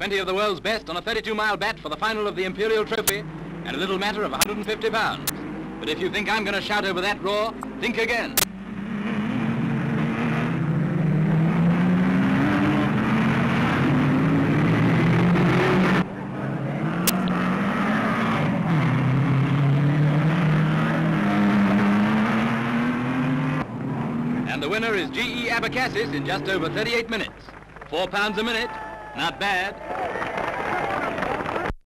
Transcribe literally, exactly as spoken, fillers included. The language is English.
twenty of the world's best on a thirty-two mile bat for the final of the Imperial Trophy, and a little matter of one hundred fifty pounds. But if you think I'm going to shout over that roar, think again. And the winner is G E Abecassis in just over thirty-eight minutes. Four pounds a minute, not bad.